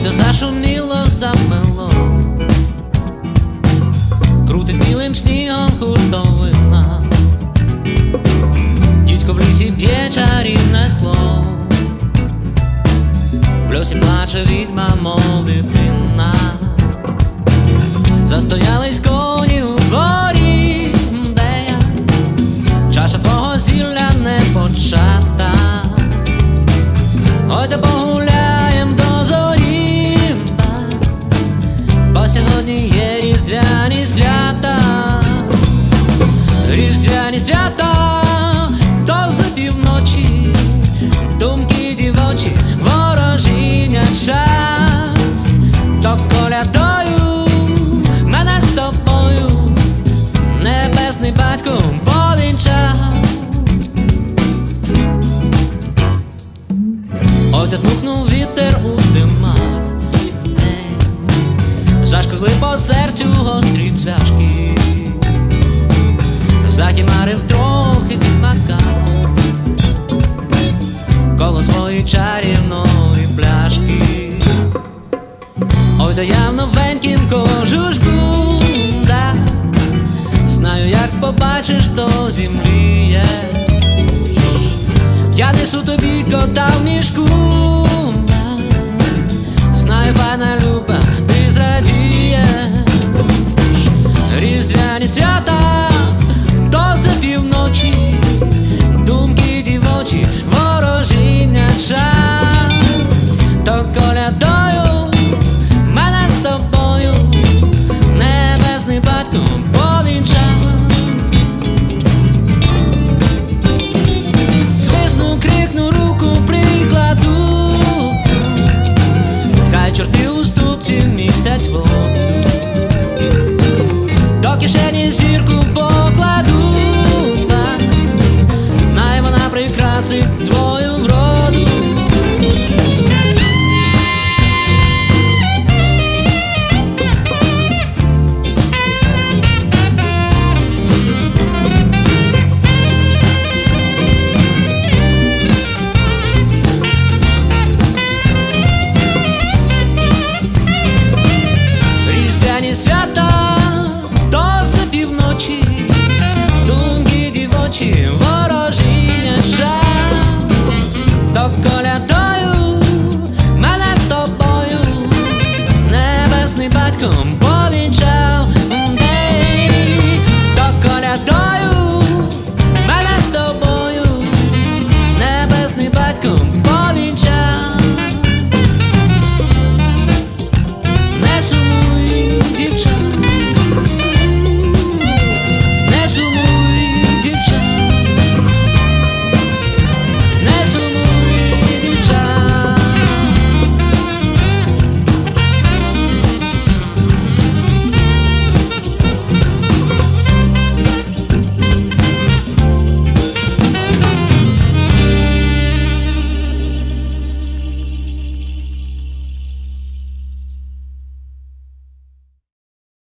де зашуміло, замело, крутить білим снігом хуртовина, дідько в лісі п'є чарівне скло, в льосі плаче відьма, мов дитина. Застоялись коні у дворі, де я, чаша твого зілля не почата. Ой, та погуляєм до зорі, бо сьогодні є різдвяні свята. Різдвяні свята, до за півночі, думки дівочі, ворожіння час. То колядою мене з тобою небесний батько повінчав. Ой, та дмухнув вітер у димар, зашкрили по серцю гострі цвяшки, затімарив трохи під макаром коло своєї чарівної пляшки. Ой, да я в новенькім кожушку, да, знаю, як побачиш, до землі є. Я несу тобі кота в мішку.